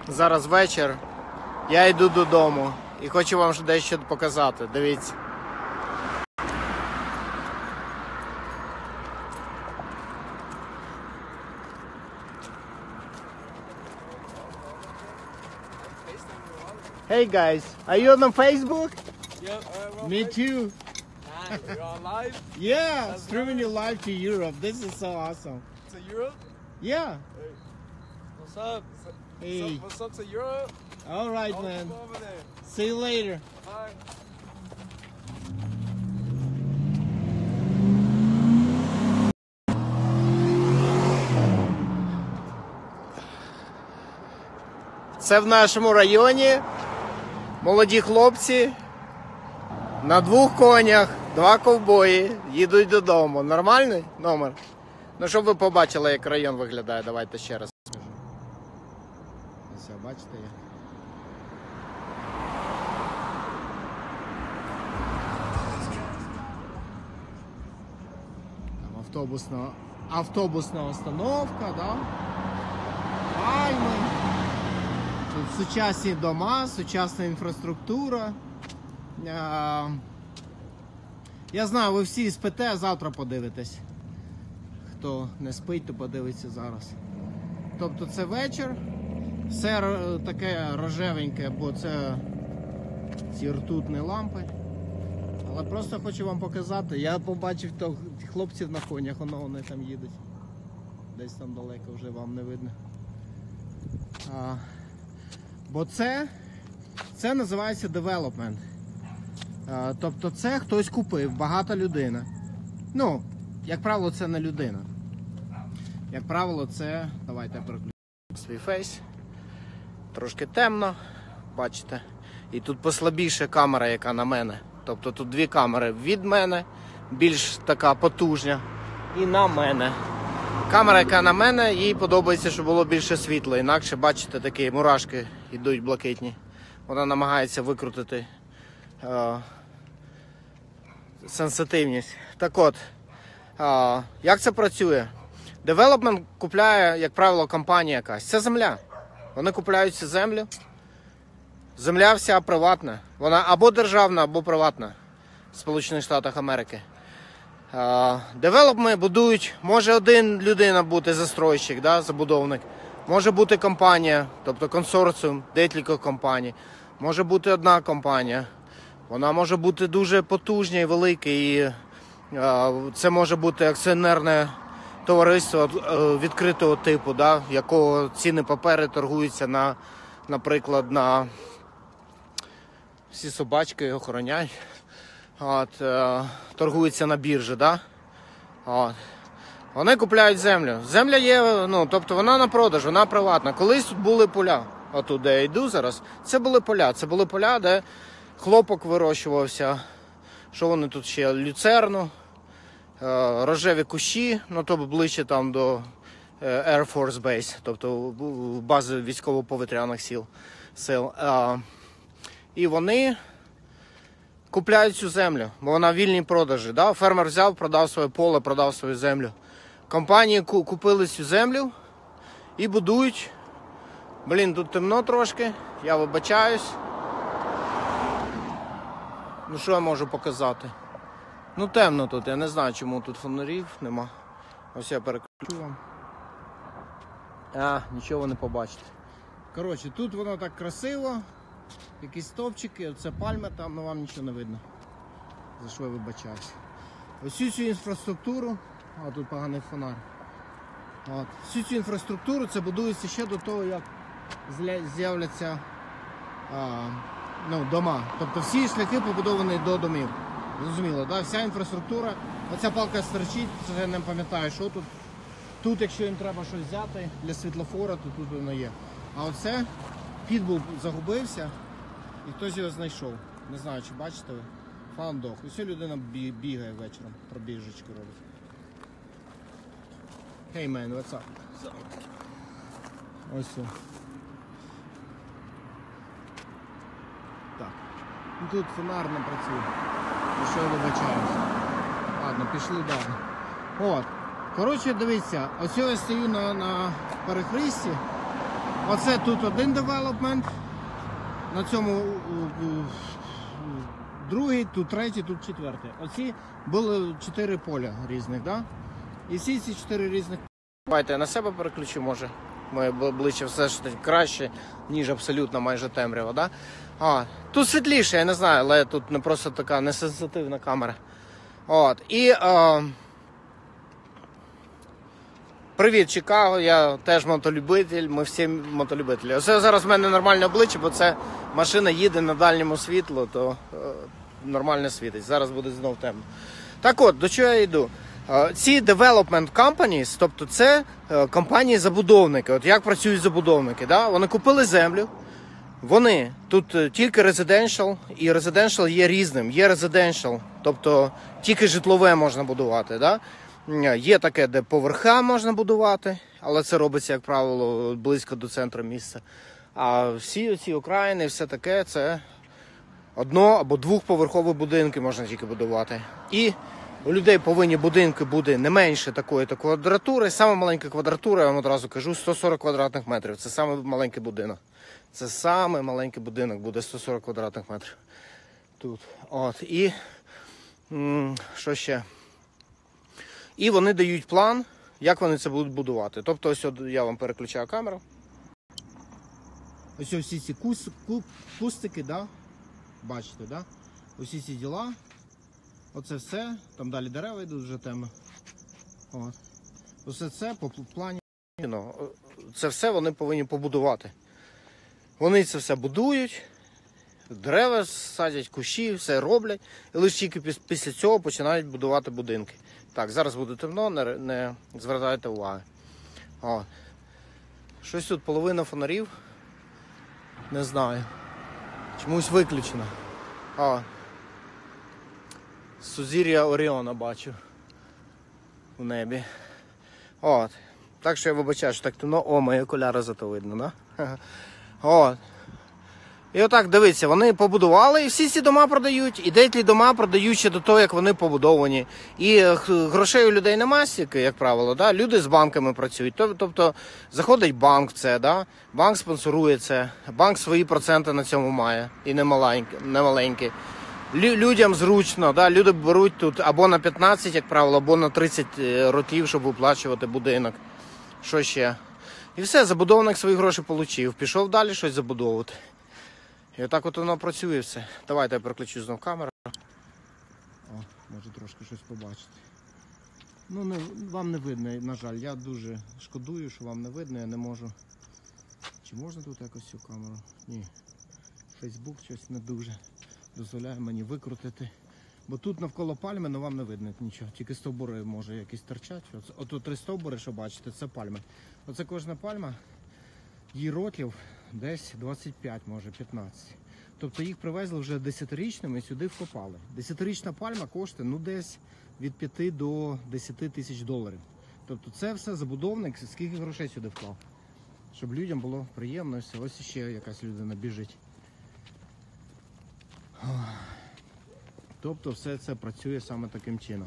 Зараз вечір, я йду додому і хочу вам дещо показати. Дивіться. Hey guys, are you on Facebook? Yeah, Me too. Nice. You're on live? Yeah, streaming you live to Europe. This is so awesome. To Europe? Yeah. Hey. What's up? Hey. What's up to Europe? All right, I'll man. go over there. See you later. Bye. Це в нашому районі молоді хлопці на 2 конях, 2 ковбої їдуть додому. Нормальний номер? Ну, щоб ви побачили, як район виглядає, давайте ще раз скажу. Ось, бачите? Там автобусна остановка, да? Пальми. Тут сучасні дома, сучасна інфраструктура. Я знаю, ви всі спите, а завтра подивитесь. Хто не спить, то подивиться зараз. Тобто це вечір, все таке рожевеньке, бо це ці ртутні лампи. Але просто хочу вам показати, я побачив хлопців на конях, вони там їдуть. Десь там далеко вже вам не видно. Бо це називається development. Тобто це хтось купив, багата людина. Ну, як правило, це не людина. Як правило, це... Давайте я переключу свій фейс. Трошки темно, бачите. І тут послабіше камера, яка на мене. Тобто тут 2 камери від мене, більш така потужна, і на мене. Камера, яка на мене, їй подобається, щоб було більше світла. Інакше, бачите, такі мурашки йдуть блакитні. Вона намагається викрутити сенситивність. Так от, як це працює? Девелопмент купляє, як правило, компанія якась. Це земля. Вони купляють цю землю. Земля вся приватна. Вона або державна, або приватна в Сполучених Штатах Америки. Девелопмент будують, може один людина бути застройщик, да, забудовник, може бути компанія, тобто консорціум, декілька компаній, може бути одна компанія, вона може бути дуже потужна і велика, і це може бути акціонерне товариство відкритого типу, да, якого цінні папери торгуються наприклад, на всі собачки охороняють. Торгуються на біржі, да? Вони купляють землю. Земля є, тобто вона на продаж, вона приватна. Колись тут були поля, отут, де я йду зараз, це були поля, де хлопок вирощувався. Що вони тут ще? Люцерну, рожеві кущі, тобто ближче там до Air Force Base, тобто бази військово-повітряних сил. І вони купляють цю землю, бо вона в вільній продажі. Да? Фермер взяв, продав своє поле, продав свою землю. Компанії купили цю землю і будують. Блін, тут темно трошки, я вибачаюсь. Ну що я можу показати? Ну темно тут, я не знаю, чому тут фонарів нема. Ось я переключу вам. Нічого не побачите. Коротше, тут воно так красиво. Якісь стовпчики, це пальма там, вам нічого не видно. За що я вибачаюся. Ось цю інфраструктуру, тут поганий фонар. Всю цю інфраструктуру це будується ще до того, як з'являться дома. Тобто всі шляхи побудовані до домів. Зрозуміло, да? Вся інфраструктура, оця палка стерчить, це я не пам'ятаю, що тут. Тут, якщо їм треба щось взяти для світлофора, то тут воно є. А оце Питбул загубився і хтось його знайшов. Не знаю, чи бачите ви. Found dog. І все людина бігає вечором, пробіжечку робить. Hey man, what's up? Ось все. Так. І тут фонар не працює. І що я вибачаюся. Ладно, пішли далі. Коротше, дивіться, ось я стою на перехресті. Оце тут один девелопмент, на цьому другий, тут третій, тут четвертий. Оці були 4 поля різних, да? І всі ці 4 різних. Давайте я на себе переключу, може. Моє обличчя все ж таки краще, ніж абсолютно майже темрява, да? Тут світліше, я не знаю, але тут не просто така несенситивна камера. І привіт, Чикаго, я теж мотолюбитель, ми всі мотолюбителі. Оце зараз в мене нормальне обличчя, бо це машина їде на дальньому світлу, то нормально світить. Зараз буде знов темно. Так от, до чого я йду? Ці development companies, тобто це компанії-забудовники. От як працюють забудовники, да? Вони купили землю, вони тут тільки residential, і residential є різним. Є residential, тобто тільки житлове можна будувати, да? Є таке, де поверха можна будувати, але це робиться, як правило, близько до центру міста. А всі ці окраїни, все таке, це одно- або двохповерхові будинки можна тільки будувати. І у людей повинні будинки бути не менше такої-то квадратури. Саме маленька квадратура, я вам одразу кажу, 140 квадратних метрів. Це саме маленький будинок. Це саме маленький будинок буде 140 квадратних метрів. Тут. І що ще? І вони дають план, як вони це будуть будувати. Тобто, ось я вам переключаю камеру. Ось всі ці кустики, да? Бачите, да? Усі ці діла. Оце все. Там далі дерева йдуть вже теми. Усе це по плані. Це все вони повинні побудувати. Вони це все будують, дерева садять, кущі, все роблять. І лише тільки після цього починають будувати будинки. Так, зараз буде темно, не звертайте уваги. Щось тут половина фонарів. Не знаю. Чомусь виключено. Сузір'я Оріона бачу в небі. Так що я вибачаю, що так темно. Мої окуляри зато видно, да? І отак, дивіться, вони побудували, і всі ці дома продають, і деякі дома продають ще до того, як вони побудовані. І грошей у людей нема стільки, як правило, да? Люди з банками працюють. Тобто заходить банк в це, да? Банк спонсорує це, банк свої проценти на цьому має, і не маленькі. Людям зручно, да? Люди беруть тут або на 15, як правило, або на 30 років, щоб виплачувати будинок. Що ще? І все, забудовник свої гроші отримав, пішов далі щось забудовувати. І отак от воно працює все. Давайте я переключу знову камеру. Може трошки щось побачити. Вам не видно, на жаль. Я дуже шкодую, що вам не видно, я не можу. Чи можна тут якось цю камеру? Ні. Фейсбук щось не дуже дозволяє мені викрутити. Бо тут навколо пальми, але вам не видно нічого. Тільки стовбури може якісь торчать. Ото 3 стовбури, що бачите, це пальми. Оце кожна пальма, їй років десь 25, може 15. Тобто їх привезли вже 10-річними і сюди вкопали. 10-річна пальма коштує десь від 5 до 10 тисяч доларів. Тобто це все забудовник, скільки грошей сюди вклав. Щоб людям було приємно. Ось ще якась людина біжить. Тобто все це працює саме таким чином.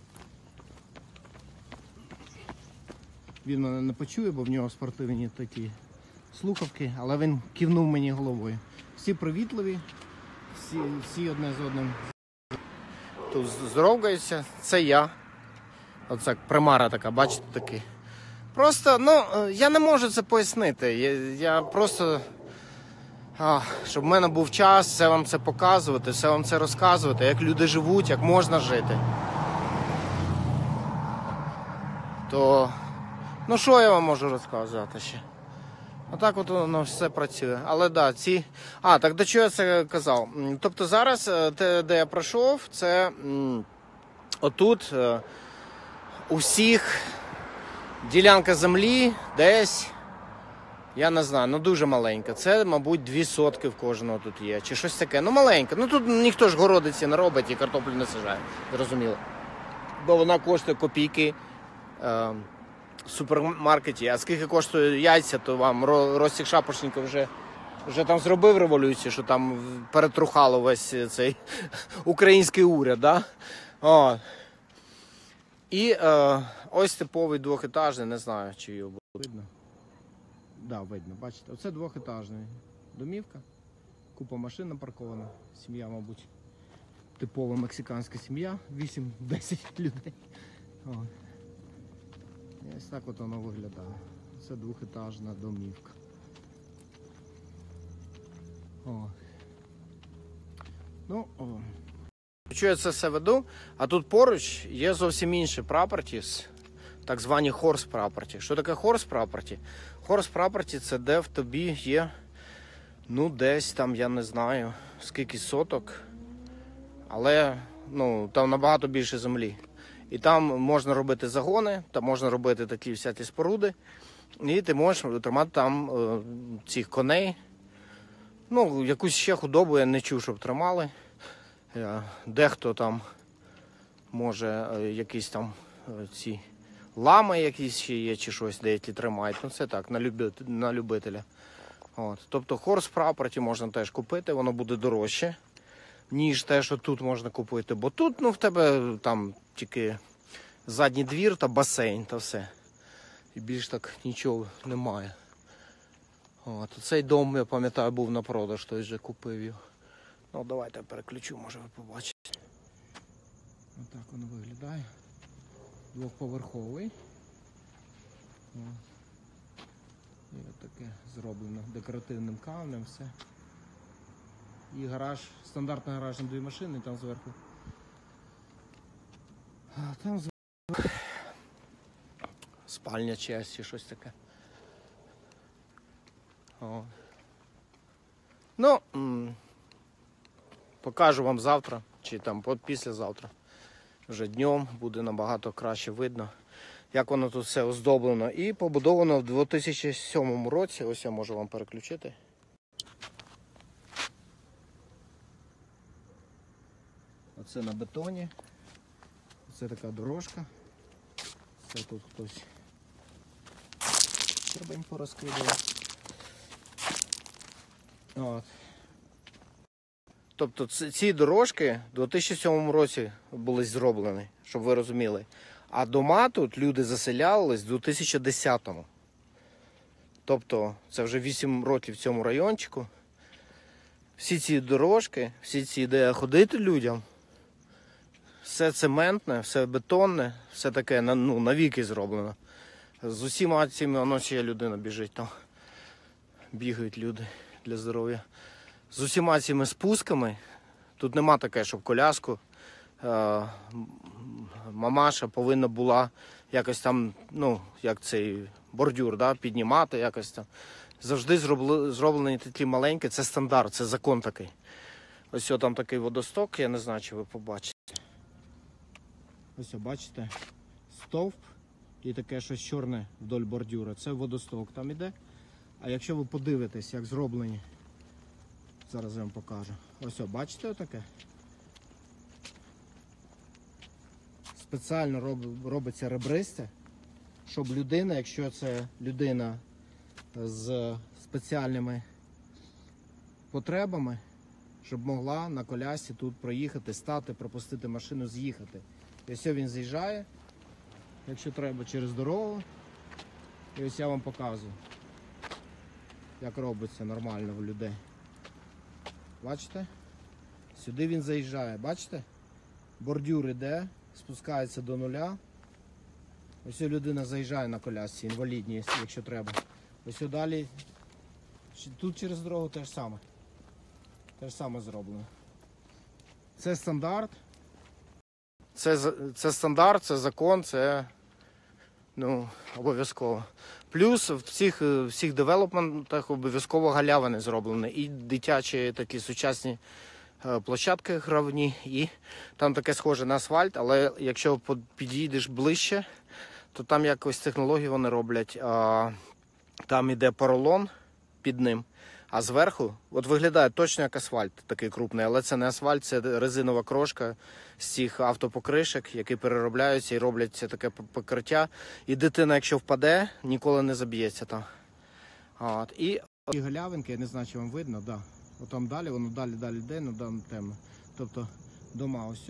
Він мене не почує, бо в нього спортивні такі слухавки, але він кивнув мені головою. Всі привітливі, всі одне з одним. Тут здоровкаються, це я. Оце примара така, бачите, такі. Просто, я не можу це пояснити. Я просто, щоб в мене був час все вам це показувати, все вам це розказувати, як люди живуть, як можна жити. То, що я вам можу розказати ще? Отак от воно все працює. Але да, так до чого я це казав? Тобто зараз, де я пройшов, це отут у всіх ділянка землі десь, я не знаю, дуже маленька. Це, мабуть, 2 сотки в кожного тут є. Чи щось таке. Маленьке. Тут ніхто ж городиці не робить і картоплю не сажає. Зрозуміло. Бо вона коштує копійки в супермаркеті. А скільки коштує яйця, то вам Ростік Шапошников вже там зробив революцію, що там перетрухало весь цей український уряд. Да? І ось типовий двохетажний, не знаю, чи його буде видно. Да, видно, бачите, оце двохетажна домівка, купа машин напаркована, сім'я, мабуть, типова мексиканська сім'я, 8-10 людей. О. І ось так от воно виглядає. Це двохетажна домівка. О. Ну, о. Що я це все веду, а тут поруч є зовсім інші properties, так звані horse property. Що таке horse property? Horse property – це де в тобі є, ну, десь там, я не знаю, скільки соток, але, ну, там набагато більше землі. І там можна робити загони, там можна робити такі всякі споруди, і ти можеш тримати там цих коней. Ну, якусь ще худобу я не чув, щоб тримали. Дехто там може якісь там ці лами якісь ще є, чи щось деякі тримають. Ну це так, на любителя. От. Тобто horse property можна теж купити, воно буде дорожче, ніж те, що тут можна купити. Бо тут, ну, в тебе там тільки задній двір та басейн, та все. І більш так нічого немає. От. Цей дом, я пам'ятаю, був на продаж, той вже купив його. Ну, давайте я переключу, може ви побачите. Отак воно виглядає. Двохповерховий. І отаке зроблено декоративним камнем, все. І гараж, стандартний гараж на 2 машини, там зверху. А там зверху спальня часті, щось таке. О. Ну, покажу вам завтра, чи там післязавтра. Вже днем буде набагато краще видно, як воно тут все оздоблено. І побудовано в 2007 році. Ось я можу вам переключити. Оце на бетоні. Це така дорожка. Це тут хтось щебень порозкидав. От. Тобто ці дорожки в 2007 році були зроблені, щоб ви розуміли. А дома тут люди заселялись в 2010-му. Тобто це вже 8 років в цьому райончику. Всі ці дорожки, всі ці, де ходити людям, все цементне, все бетонне, все таке, ну, навіки зроблено. З усіма цими, воно ще людина біжить там. Бігають люди для здоров'я. З усіма цими спусками, тут нема таке, щоб коляску, мамаша повинна була якось там, ну, як цей бордюр, да, піднімати якось там. Завжди зроблені такі маленькі, це стандарт, це закон такий. Ось там такий водосток, я не знаю, чи ви побачите. Ось бачите, стовп і таке щось чорне вдоль бордюра, це водосток там іде. А якщо ви подивитесь, як зроблені, зараз я вам покажу. Ось, бачите отаке? Спеціально робиться ребристе, щоб людина, якщо це людина з спеціальними потребами, щоб могла на колясці тут проїхати, стати, пропустити машину, з'їхати. І ось він з'їжджає, якщо треба, через дорогу. І ось я вам показую, як робиться нормально в людей. Бачите? Сюди він заїжджає, бачите? Бордюр іде, спускається до нуля. Ось людина заїжджає на колясці, інвалідній, якщо треба. Ось далі, тут через дорогу те ж саме. Те ж саме зроблено. Це стандарт. Це стандарт, це закон, це, ну, обов'язково. Плюс в всіх девелопментах обов'язково галявини зроблені. І дитячі такі сучасні площадки гравні, і там таке схоже на асфальт, але якщо підійдеш ближче, то там якось технології вони роблять. Там іде поролон під ним, а зверху от виглядає точно як асфальт такий крупний, але це не асфальт, це резинова крошка з цих автопокришок, які переробляються і роблять це таке покриття. І дитина, якщо впаде, ніколи не заб'ється там. От. І галявинки, я не знаю, чи вам видно, да. От там далі, воно далі йде, ну там темно. Тобто дома ось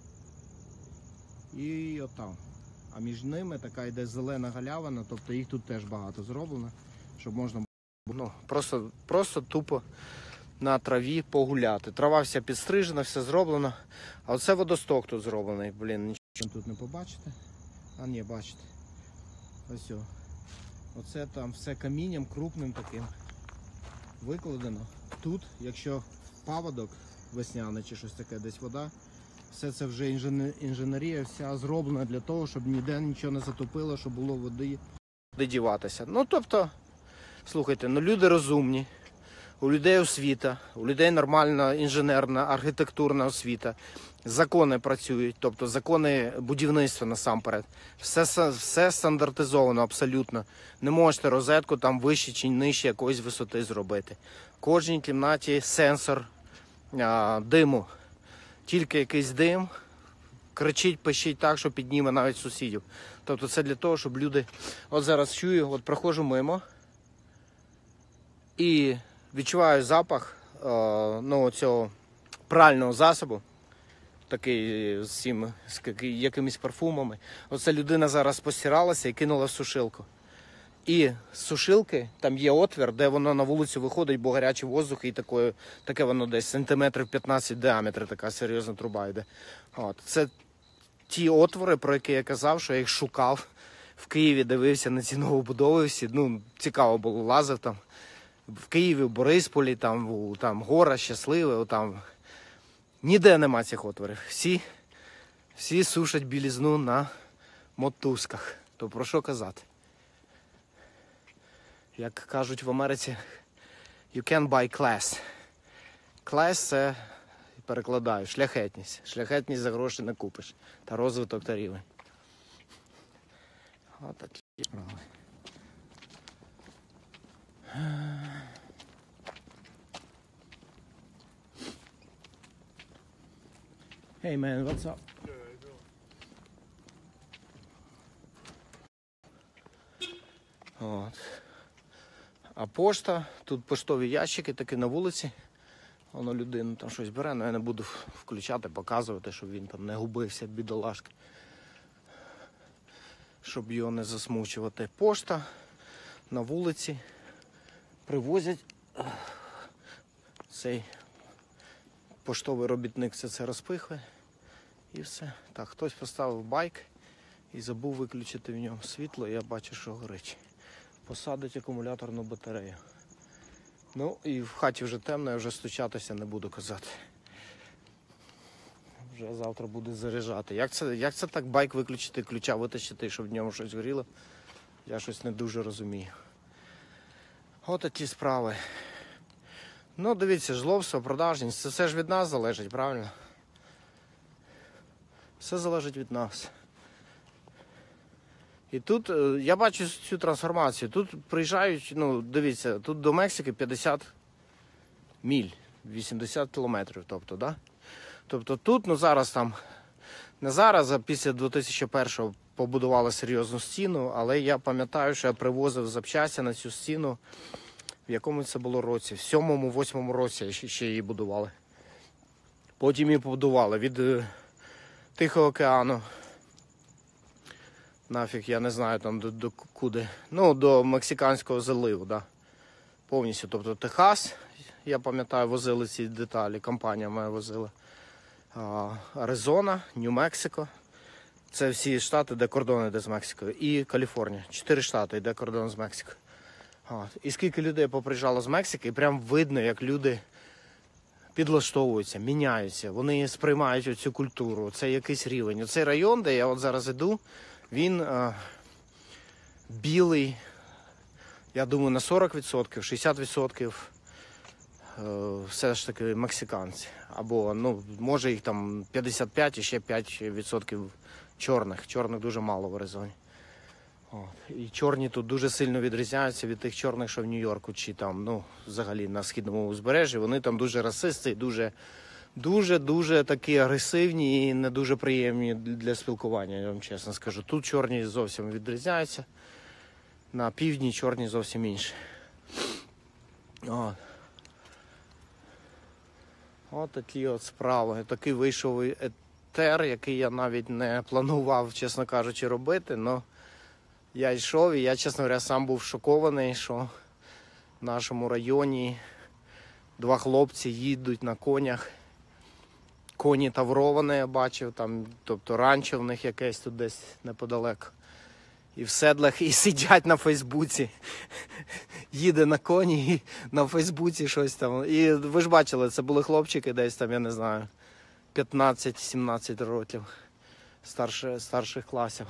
і отам. А між ними така йде зелена галявина, тобто їх тут теж багато зроблено, щоб можна Ну, просто тупо на траві погуляти. Трава вся підстрижена, все зроблено. А оце водосток тут зроблений. Блін, нічого тут не побачите. А ні, бачите. Ось о. Оце там все камінням крупним таким викладено. Тут, якщо паводок весняний чи щось таке, десь вода, все це вже інженерія вся зроблена для того, щоб ніде нічого не затопило, щоб було води, куди діватися. Ну, тобто, слухайте, ну люди розумні, у людей освіта, у людей нормальна інженерна, архітектурна освіта, закони працюють, тобто закони будівництва насамперед. Все стандартизовано абсолютно. Не можете розетку там вище чи нижче якоїсь висоти зробити. В кожній кімнаті сенсор диму. Тільки якийсь дим, кричить, пищить так, що підніме навіть сусідів. Тобто це для того, щоб люди... От зараз чую, от проходжу мимо і відчуваю запах цього прального засобу, такий з якимись парфумами. Оце людина зараз постиралася і кинула в сушилку. І з сушилки, там є отвір, де воно на вулицю виходить, бо гарячий воздух, і таке воно десь сантиметрів 15 діаметр, така серйозна труба йде. От. Це ті отвори, про які я казав, що я їх шукав в Києві, дивився на ці новобудови всі. Ну, цікаво було, лазив там. В Києві, в Борисполі, там Гора, Щасливе, там. Ніде нема цих отворів. Всі сушать білизну на мотузках. То про що казати? Як кажуть в Америці, you can buy class. Class – це, перекладаю, шляхетність. Шляхетність за гроші не купиш. Та розвиток та рівень. Отакі справи. Hey man, what's up? От. А пошта, тут поштові ящики такі на вулиці. Воно людина там щось бере, але я не буду включати, показувати, щоб він там не губився, бідолашки. Щоб його не засмучувати. Пошта на вулиці привозять. Цей поштовий робітник це розпихує. І все. Так, хтось поставив байк і забув виключити в ньому світло, і я бачу, що горить. Посадить акумуляторну батарею. Ну і в хаті вже темно, я вже стучатися не буду казати. Вже завтра буду заряджати. Як це так байк виключити, ключа витащити, щоб в ньому щось горіло? Я щось не дуже розумію. От ті справи. Ну дивіться, жлобство, продажність, це все ж від нас залежить, правильно? Все залежить від нас. І тут я бачу цю трансформацію. Тут приїжджають, ну дивіться, тут до Мексики 50 міль, 80 кілометрів, тобто, да? Тобто тут, ну зараз там, не зараз, а після 2001-го побудували серйозну стіну, але я пам'ятаю, що я привозив запчасті на цю стіну, в якому це було році, в 7-8 році ще її будували. Потім її побудували від Тихого океану. Нафіг, я не знаю там до куди. Ну, до Мексиканського заливу, да. Повністю. Тобто Техас, я пам'ятаю, возили ці деталі, компанія моя возила. Аризона, Нью-Мексико. Це всі штати, де кордон йде з Мексикою. І Каліфорнія. 4 штати, йде кордон з Мексикою. І скільки людей поприїжджало з Мексики, і прям видно, як люди підлаштовуються, міняються. Вони сприймають оцю культуру, це якийсь рівень. Оцей район, де я от зараз іду, він білий, я думаю, на 40%, 60% все ж таки мексиканці. Або, ну, може їх там 55 і ще 5% чорних. Чорних дуже мало в Аризоні. І чорні тут дуже сильно відрізняються від тих чорних, що в Нью-Йорку, чи там, ну, взагалі на східному узбережжі. Вони там дуже расисти, дуже такі агресивні і не дуже приємні для спілкування, я вам чесно скажу. Тут чорні зовсім відрізняються, на півдні чорні зовсім інші. От такі от справи. Такий вийшов етер, який я навіть не планував, чесно кажучи, робити, але я йшов і я, чесно говоря, сам був шокований, що в нашому районі 2 хлопці їдуть на конях. Коні тавровані, я бачив, там, тобто ранчо в них якесь тут десь неподалеку. І в седлах, і сидять на Фейсбуці. Їде на коні і на Фейсбуці щось там. І ви ж бачили, це були хлопчики десь там, я не знаю, 15-17 років старших класів.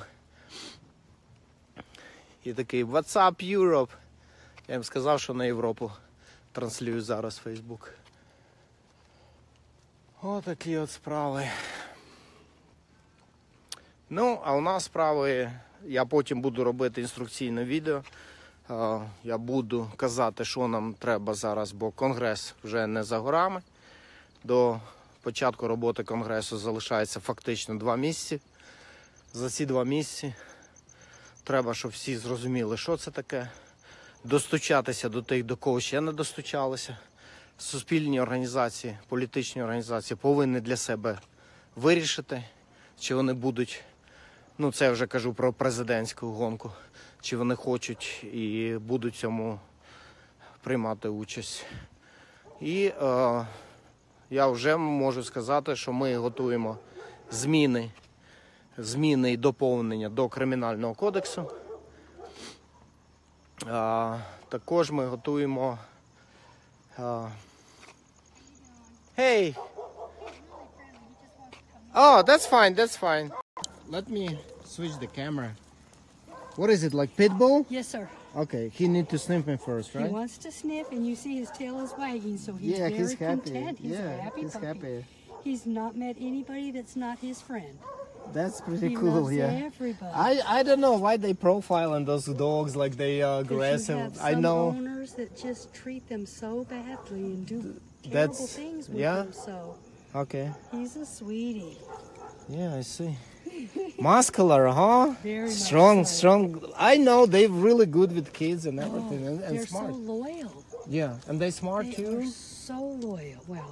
І такий, what's up, Europe? Я їм сказав, що на Європу транслюю зараз Фейсбук. Отакі от справи. Ну, а у нас справи, я потім буду робити інструкційне відео. Я буду казати, що нам треба зараз, бо конгрес вже не за горами. До початку роботи конгресу залишається фактично 2 місяці. За ці 2 місяці треба, щоб всі зрозуміли, що це таке. Достучатися до тих, до кого ще не достучалися. Суспільні організації, політичні організації повинні для себе вирішити, чи вони будуть, ну це я вже кажу про президентську гонку, чи вони хочуть і будуть в цьому приймати участь. І я вже можу сказати, що ми готуємо зміни і доповнення до Кримінального кодексу. Також ми готуємо... Hey! Oh, that's fine. Let me switch the camera. What is it, like pit bull? Yes, sir. Okay, he need to sniff me first, He right? wants to sniff, and you see his tail is wagging, so he's Yeah, very he's happy. content. He's a happy He's puppy. happy. He's not met anybody that's not his friend. That's pretty He cool, loves yeah. everybody. I don't know why they profile on those dogs like they are 'Cause you aggressive. have I some know. owners that just treat them so badly and do terrible That's- things with yeah. them. So Okay. he's a sweetie. Yeah, I see. Muscular, huh? Very strong, muscular. strong. I know they're really good with kids and everything, Oh, and they're smart. so loyal. Yeah, and they smart They too. are so loyal. Well,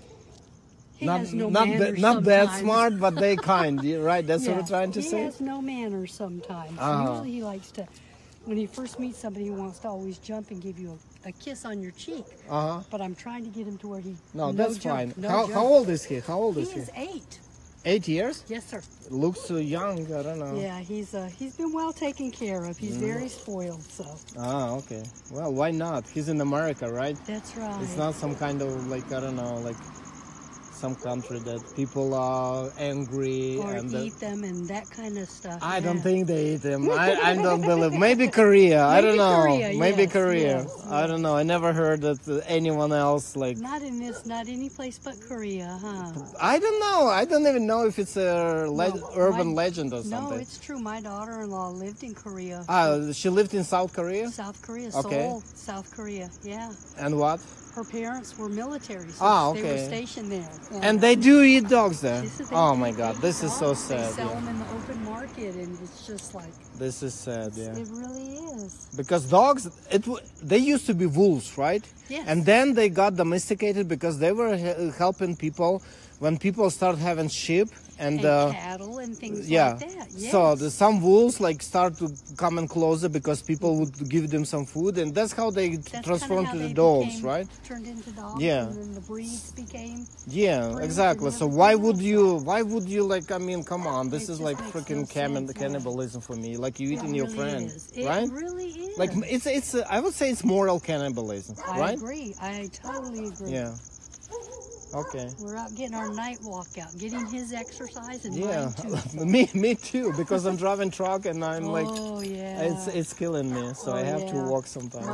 he Not has no not manners not that sometimes. smart, but they kind. Right? That's what Yeah, we're trying to he say. has no manners sometimes. Uh-huh. Usually he likes to, when he first meets somebody, he wants to always jump and give you a kiss on your cheek. Uh-huh. But I'm trying to get him to where he No, that's jump, fine. no How jump. old is he? How old He is he? is 8. 8 years? Yes, sir. Looks so young. I don't know. Yeah, he's been well taken care of. He's very spoiled, so Ah, okay. Well, why not? He's in America, right? that's right. It's not some kind of like I don't know, like some country that people are angry or and eat them and that kind of stuff. I don't yeah. think they eat them. I don't believe. Maybe Korea. I Maybe don't know. Korea, Maybe yes, Korea. yes, I don't know. I never heard that anyone else like. Not any place but Korea, huh? I don't know. I don't even know if it's a No, urban my- legend or No, something. it's true. My daughter-in-law lived in Korea. She lived in South Korea. South Korea, Okay. Seoul, South Korea. Yeah. And what? Her parents were military, so Ah, they were okay. stationed there. And they do eat dogs there. Yes, they Oh do. my God, They this is so dogs. They sad. sell Yeah. them in the open market, and it's just like This is sad. Yeah. it really is. Because dogs, they used to be wolves, right? Yes. And then they got domesticated because they were helping people when people start having sheep and cattle and things yeah. like that. Yes. So some wolves like start to come in closer because people would give them some food, and that's how they That's transformed kinda to how the they dogs, became- right? Turned into dogs. Yeah. And then the breeds became. Yeah, Breeds exactly. and So everything why else, would you like? I mean, come on, this It is just like makes freaking no sense, yeah. cannibalism for me. Like you eating It your really friend, is. It right? really is. Like it's I would say it's moral cannibalism, I right? agree. I totally agree. Yeah. Okay. We're out getting our night walk out, getting his exercise and Yeah, mine too. me too. Because I'm driving truck and I'm like, Oh yeah. it's killing me. So I have to yeah. walk sometimes.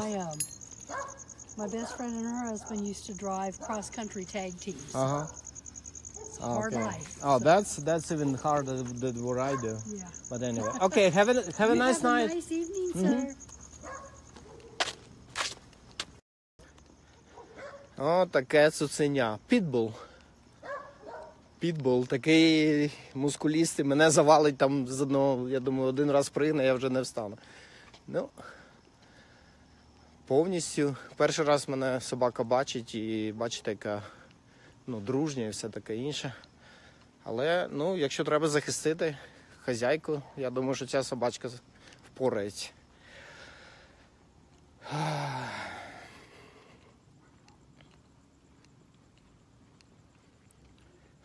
My best friend and her husband used to drive cross country tag teams. Uh huh. It's a hard life. Oh, that's even harder than what I do. Yeah. But anyway, okay. Have a You nice have night. A nice evening, sir. О, таке цуценя. Підбул. Підбул, такий мускулістий. Мене завалить там з одного, я думаю, один раз пригне, я вже не встану. Ну, повністю. Перший раз мене собака бачить і бачите, яка дружня і все таке інше. Але, якщо треба захистити хазяйку, я думаю, що ця собачка впорається.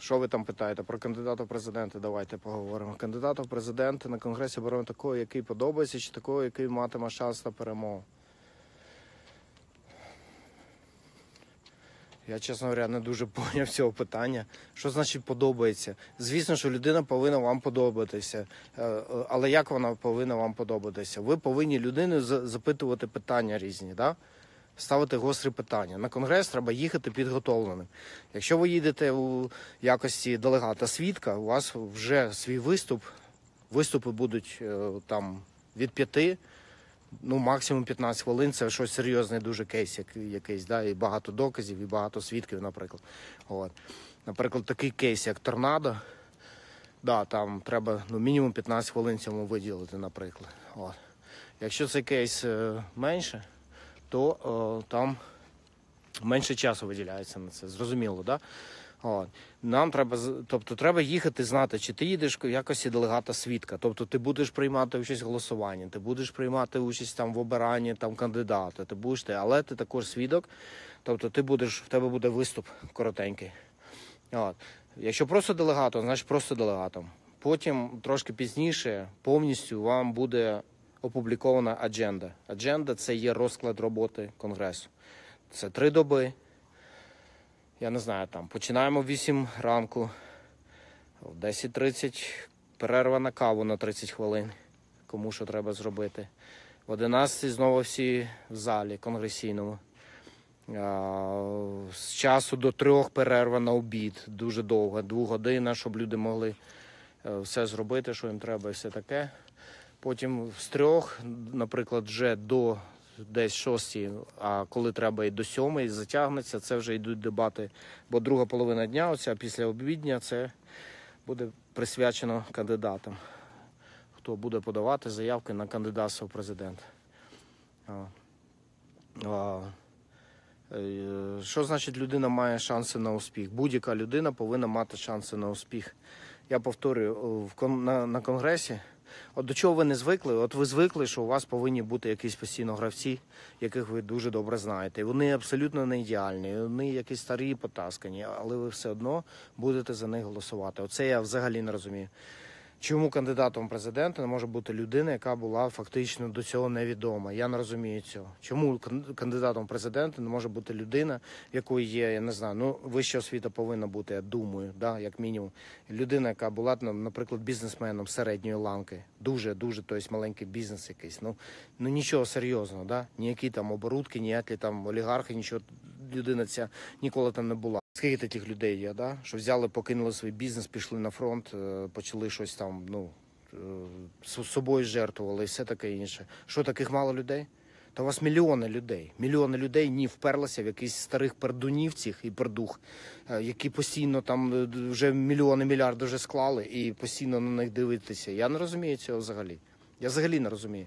Що ви там питаєте? Про кандидата в президенти давайте поговоримо. Кандидата в президенти на Конгресі беремо такого, який подобається, чи такого, який матиме шанс на перемогу. Я, чесно говоря, не дуже поняв цього питання. Що значить подобається? Звісно, що людина повинна вам подобатися. Але як вона повинна вам подобатися? Ви повинні людину запитувати питання різні, да? Ставити гострі питання. На Конгрес треба їхати підготовленим. Якщо ви їдете у якості делегата-свідка, у вас вже свій виступ. Виступи будуть там від 5, ну максимум 15 хвилин. Це щось серйозний дуже кейс якийсь, да? І багато доказів, і багато свідків, наприклад. От. Наприклад, такий кейс, як торнадо, да, там треба мінімум 15 хвилин цьому виділити, наприклад. От. Якщо цей кейс менше, то там менше часу виділяється на це, зрозуміло, да? От. Нам треба їхати, знати, чи ти їдеш в якості делегата-свідка, тобто ти будеш приймати участь в голосуванні, ти будеш приймати участь там в обиранні там кандидата, але ти також свідок, тобто в тебе буде виступ коротенький. От. Якщо просто делегатом, значить просто делегатом. Потім трошки пізніше повністю вам буде опублікована адженда. Адженда – це є розклад роботи Конгресу. Це 3 доби. Я не знаю, там починаємо в 8 ранку, в 10:30 перерва на каву на 30 хвилин, кому що треба зробити. В 11 знову всі в залі конгресійному. З часу до 3 перерва на обід, дуже довга, 2 години, щоб люди могли все зробити, що їм треба і все таке. Потім з 3, наприклад, вже до десь 6, а коли треба і до 7 затягнеться, це вже йдуть дебати, бо друга половина дня, оця після обідня, це буде присвячено кандидатам, хто буде подавати заявки на кандидатство в президент. Що значить людина має шанси на успіх? Будь-яка людина повинна мати шанси на успіх. Я повторюю, на Конгресі, от до чого ви не звикли? От ви звикли, що у вас повинні бути якісь постійно гравці, яких ви дуже добре знаєте. І вони абсолютно не ідеальні, вони якісь старі і потаскані, але ви все одно будете за них голосувати. Оце я взагалі не розумію. Чому кандидатом в президента не може бути людина, яка була фактично до цього невідома? Я не розумію цього. Чому кандидатом в президента не може бути людина, в якої є, я не знаю, вища освіта повинна бути, я думаю, да, як мінімум. Людина, яка була, наприклад, бізнесменом середньої ланки. Дуже, тобто маленький бізнес якийсь. Ну нічого серйозного, да? Ніякі там оборудки, ніякі там олігархи, нічого. Людина ця ніколи там не була. Скільки таких людей є, да? Що взяли, покинули свій бізнес, пішли на фронт, почали щось там, з собою жертвували і все таке інше. Що, таких мало людей? Та у вас мільйони людей. Мільйони людей вперлися в якісь старих пердунів цих і пердух, які постійно там вже мільярди вже склали і постійно на них дивитися. Я не розумію цього взагалі. Я взагалі не розумію.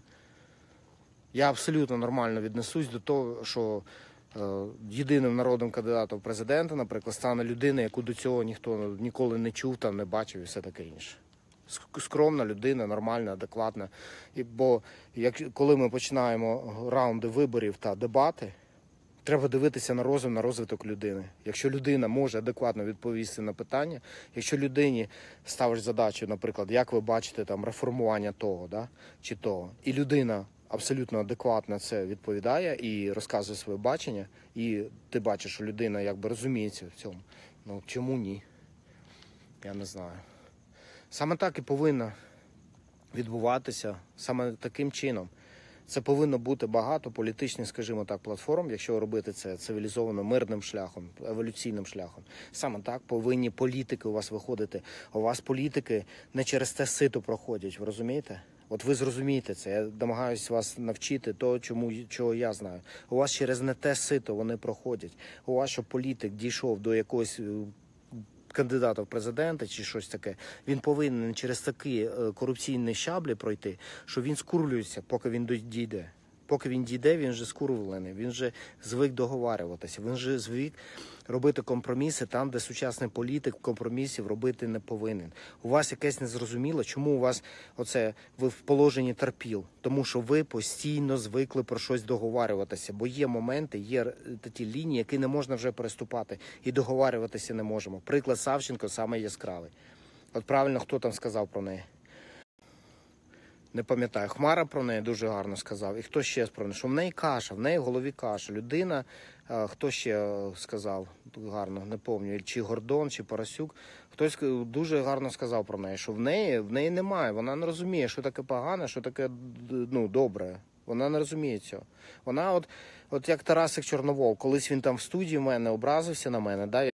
Я абсолютно нормально віднесусь до того, що єдиним народним кандидатом в президента, наприклад, стане людина, яку до цього ніхто ніколи не чув, там не бачив і все таке інше. Скромна людина, нормальна, адекватна. Бо коли ми починаємо раунди виборів та дебати, треба дивитися на розум, на розвиток людини. Якщо людина може адекватно відповісти на питання, якщо людині ставиш задачу, наприклад, як ви бачите там реформування того, да, чи того, і людина абсолютно адекватно це відповідає і розказує своє бачення, і ти бачиш, що людина якби розуміється в цьому. Ну, чому ні? Я не знаю. Саме так і повинно відбуватися, саме таким чином. Це повинно бути багато політичних, скажімо так, платформ, якщо робити це цивілізовано, мирним шляхом, еволюційним шляхом. Саме так повинні політики у вас виходити. У вас політики не через те сито проходять, ви розумієте? От ви зрозумієте це, я намагаюся вас навчити того, чого я знаю. У вас через не те сито вони проходять. У вас, щоб політик дійшов до якогось кандидата в президенти чи щось таке, він повинен через такі корупційні щаблі пройти, що він скурлюється, поки він дійде. Поки він дійде, він вже скурвлений, він вже звик договарюватися, він вже звик робити компроміси там, де сучасний політик компромісів робити не повинен. У вас якесь незрозуміло, чому у вас ви в положенні терпіл? Тому що ви постійно звикли про щось договарюватися, бо є моменти, є такі лінії, які не можна вже переступати, і договарюватися не можемо. Приклад Савченко саме яскравий. От правильно, хто там сказав про неї? Не пам'ятаю. Хмара про неї дуже гарно сказав. І хто ще про неї? Що в неї каша, в неї в голові каша. Людина, хто ще сказав гарно, не пам'ятаю, чи Гордон, чи Парасюк. Хтось дуже гарно сказав про неї, що в неї немає. Вона не розуміє, що таке погане, що таке добре. Вона не розуміє цього. Вона от як Тарасик Чорновол, колись він там в студії в мене образився на мене, да?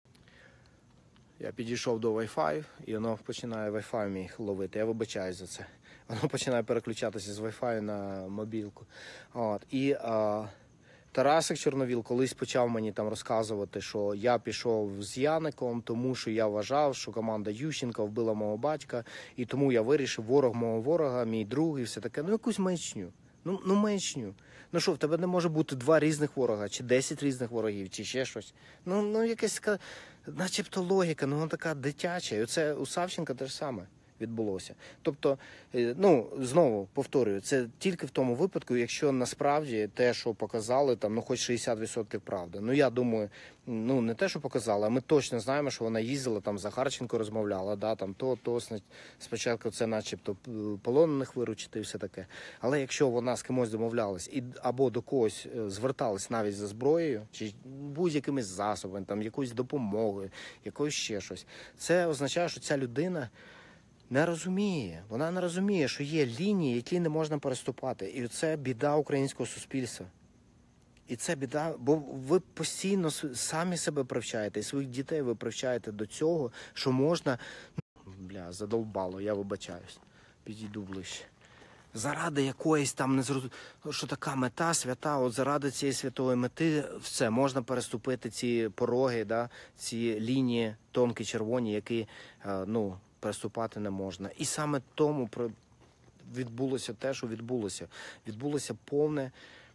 Я підійшов до Wi-Fi, і воно починає Wi-Fi мій ловити. Я вибачаюсь за це. Воно починає переключатися з Wi-Fi на мобілку. І Тарасик Чорновіл колись почав мені там розказувати, що я пішов з Яником, тому що я вважав, що команда Ющенка вбила мого батька, і тому я вирішив, ворог мого ворога, мій друг і все таке. Ну якусь маячню. Ну маячню. Ну що, в тебе не може бути 2 різних ворога, чи 10 різних ворогів, чи ще щось. Ну якась начебто логіка, вона така дитяча. І оце у Савченка те ж саме відбулося. Тобто, знову повторюю, це тільки в тому випадку, якщо насправді те, що показали, там, хоч 60% правда. Я думаю, не те, що показали, а ми точно знаємо, що вона їздила, там, Захарченко розмовляла, да, там, спочатку це начебто полонених виручити і все таке. Але якщо вона з кимось домовлялась, або до когось зверталась навіть за зброєю, чи будь-якимись засобами, там, якоюсь допомогою, якоюсь ще щось, це означає, що ця людина не розуміє. Вона не розуміє, що є лінії, які не можна переступати. І це біда українського суспільства. І це біда, бо ви постійно самі себе привчаєте, і своїх дітей ви привчаєте до цього, що можна... задовбало, я вибачаюсь. Підійду ближче. Заради якоїсь там, що така мета свята, от заради цієї святої мети, все, можна переступити ці пороги, да, ці лінії тонкі, червоні, які, переступати не можна. І саме тому відбулося те, що відбулося. Відбулося повне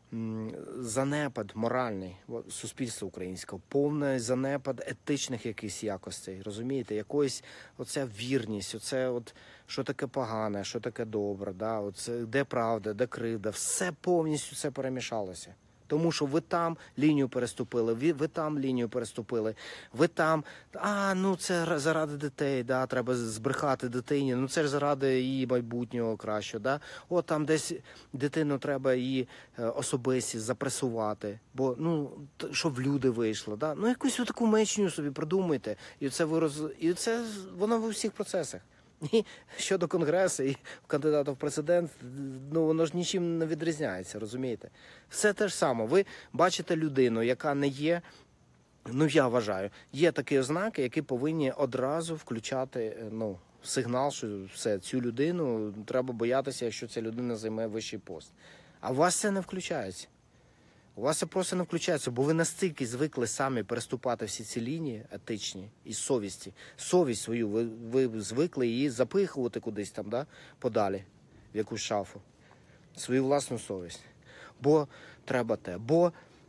занепад моральний суспільства українського, повний занепад етичних якихось якостей, розумієте? Якоїсь оця вірність, що таке погане, що таке добре, да? Де правда, де кривда, все повністю це перемішалося. Тому що ви там лінію переступили, ви там лінію переступили, ви там, це заради дітей, да, треба збрехати дитині, це ж заради її майбутнього кращого, да. Там десь дитину треба її особистість запресувати, бо, щоб люди вийшли, да. Якусь таку маячню собі придумайте, і це воно в усіх процесах. І щодо Конгресу і кандидата в президент, воно ж нічим не відрізняється, розумієте? Все те ж саме. Ви бачите людину, яка не є, я вважаю, є такі ознаки, які повинні одразу включати, сигнал, що все, цю людину треба боятися, якщо ця людина займе вищий пост. А у вас це не включається. У вас це просто не включається, бо ви настільки звикли самі переступати всі ці лінії етичні і совісті. Совість свою, ви звикли її запихувати кудись там, да, подалі, в якусь шафу. Свою власну совість. Бо треба те. Бо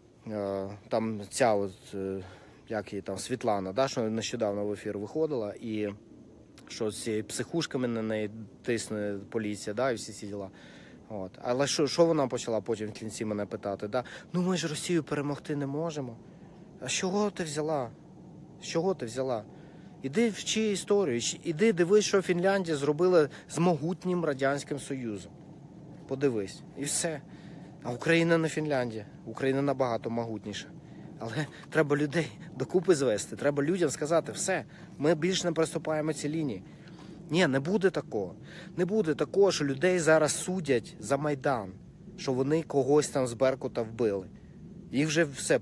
там ця як її там, Світлана, да, що нещодавно в ефір виходила, і що з цією психушками на неї тисне поліція, да, і всі ці діла. Але що вона почала потім в кінці мене питати? Да? Ми ж Росію перемогти не можемо. А з чого ти взяла? З чого ти взяла? Іди вчи історію, іди дивись, що Фінляндія зробила з могутнім Радянським Союзом. Подивись. І все. А Україна не Фінляндія. Україна набагато могутніша. Але треба людей докупи звести. Треба людям сказати, все, ми більше не переступаємо ці лінії. Ні, не буде такого. Не буде такого, що людей зараз судять за Майдан, що вони когось там з Беркута вбили. Їх вже все,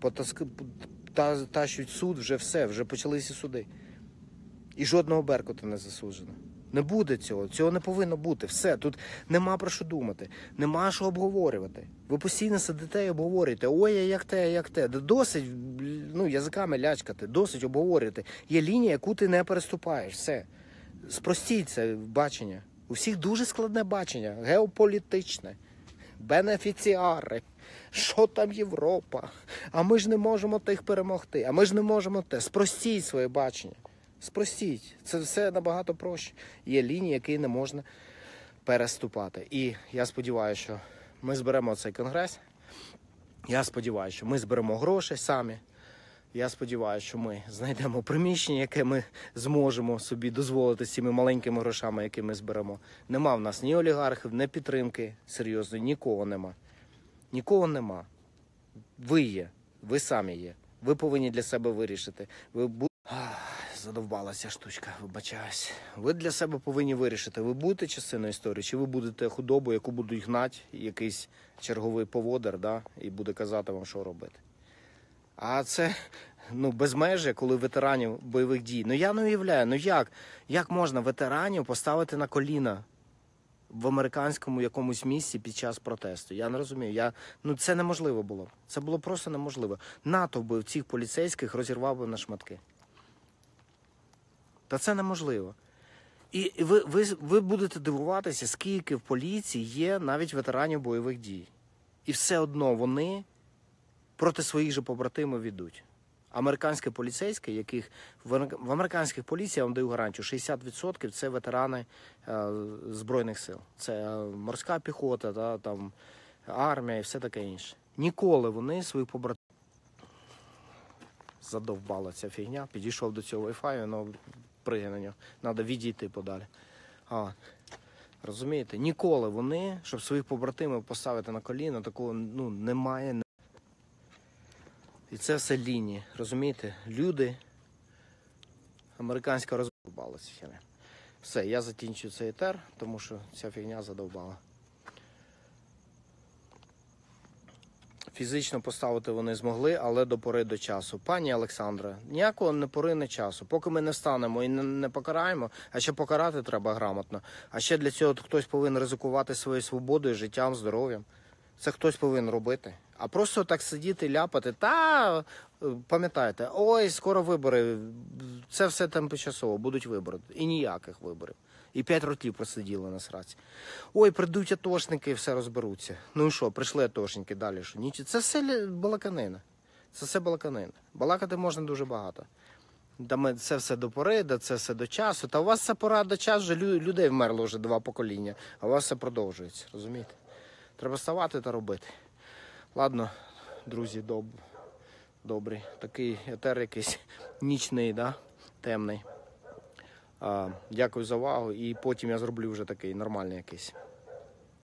тащуть суд, вже все, вже почалися суди. І жодного Беркута не засуджено. Не буде цього не повинно бути. Все, тут нема про що думати, нема що обговорювати. Ви постійно сидите і обговорюєте, ой, як те. Досить, язиками лячкати, досить обговорювати. Є лінія, яку ти не переступаєш, все. Спростіть це бачення. У всіх дуже складне бачення, геополітичне, бенефіціари. Що там Європа? А ми ж не можемо тих перемогти, а ми ж не можемо те. Спростіть своє бачення. Спростіть. Це все набагато проще. Є лінії, які не можна переступати. І я сподіваюся, що ми зберемо цей конгрес. Я сподіваюся, що ми зберемо гроші самі. Я сподіваюся, що ми знайдемо приміщення, яке ми зможемо собі дозволити з цими маленькими грошами, які ми зберемо. Нема в нас ні олігархів, ні підтримки серйозної, нікого нема. Нікого нема. Ви є, ви самі є. Ви повинні для себе вирішити. Задовбалася штучка, вибачаюсь. Ви для себе повинні вирішити, ви будете частиною історії, чи ви будете худобою, яку будуть гнати, якийсь черговий поводар, да, і буде казати вам, що робити. А це, безмежжя, коли ветеранів бойових дій. Я не уявляю, як можна ветеранів поставити на коліна в американському якомусь місці під час протесту? Я не розумію. Це неможливо було. Це було просто неможливо. НАТО би цих поліцейських розірвав би на шматки. Та це неможливо. І ви будете дивуватися, скільки в поліції є навіть ветеранів бойових дій. І все одно вони проти своїх же побратимів йдуть. Американські поліцейські, яких в американських поліції, я вам даю гарантію, 60% це ветерани Збройних сил. Це морська піхота, там, армія і все таке інше. Ніколи вони своїх побратимів. Задовбала ця фігня. Підійшов до цього Wi-Fi, пригай на нього. Треба відійти подалі. Розумієте? Ніколи вони, щоб своїх побратимів поставити на коліна, такого немає. І це все лінії, розумієте? Люди, американська роздовбалася. Все, я закінчую цей етер, тому що ця фігня задовбала. Фізично поставити вони змогли, але до пори до часу. Пані Олександра, ніякого не пори, не часу. Поки ми не встанемо і не покараємо, а ще покарати треба грамотно. А ще для цього хтось повинен ризикувати своєю свободою, життям, здоров'ям. Це хтось повинен робити. А просто так сидіти, ляпати, пам'ятайте, ой, скоро вибори, це все тимчасово, будуть вибори. І ніяких виборів. І 5 років просиділи на сраці. Ой, прийдуть атошники і все розберуться. Ну і що, прийшли атошники, далі що? Це все балаканина. Це все балаканина. Балакати можна дуже багато. Це все до пори, це все до часу. Та у вас це пора до часу, вже людей вмерло вже 2 покоління, а у вас все продовжується, розумієте? Треба вставати та робити. Ладно, друзі, добрий. Такий етер якийсь нічний, темний. Дякую за увагу і потім я зроблю вже такий нормальний якийсь.